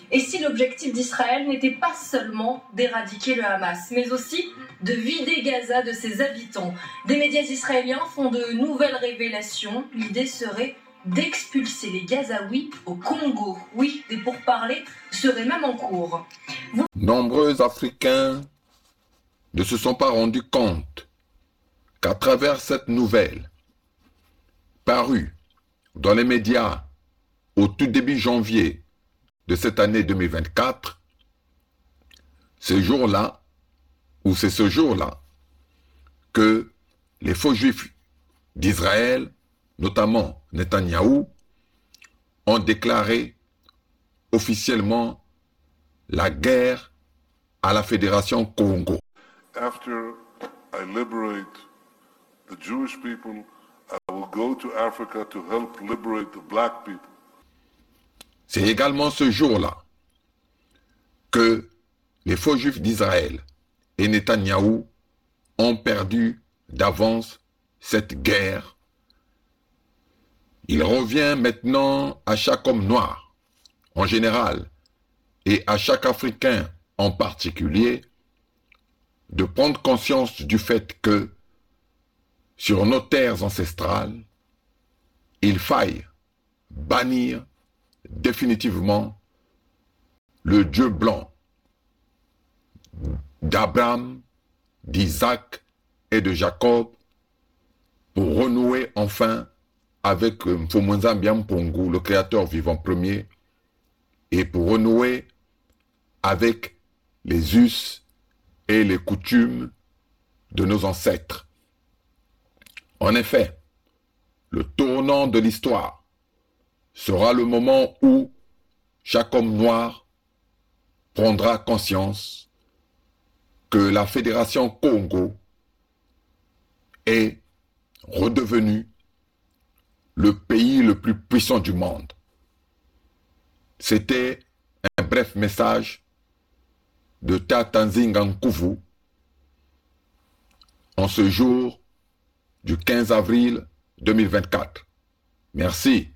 Et si l'objectif d'Israël n'était pas seulement d'éradiquer le Hamas, mais aussi de vider Gaza de ses habitants. Des médias israéliens font de nouvelles révélations. L'idée serait d'expulser les Gazaouis au Congo. Oui, des pourparlers seraient même en cours. Nombreux Africains ne se sont pas rendus compte qu'à travers cette nouvelle, parue dans les médias au tout début janvier de cette année 2024, ce jour-là, ou c'est ce jour-là, que les faux juifs d'Israël, notamment Netanyahou, ont déclaré officiellement la guerre à la Fédération Congo. After I liberate the Jewish people, I will go to Africa to help liberate the black people. C'est également ce jour-là que les faux juifs d'Israël et Netanyahou ont perdu d'avance cette guerre. Il revient maintenant à chaque homme noir, en général, et à chaque Africain en particulier, de prendre conscience du fait que, sur nos terres ancestrales, il faille bannir définitivement le Dieu blanc d'Abraham, d'Isaac et de Jacob pour renouer enfin avec Mfumuzambi Mpongu, le créateur vivant premier, et pour renouer avec les us et les coutumes de nos ancêtres. En effet, le tournant de l'histoire sera le moment où chaque homme noir prendra conscience que la Fédération Congo est redevenue le pays le plus puissant du monde. C'était un bref message de Tata Nzinga Nkuvu en ce jour du 15 avril 2024. Merci.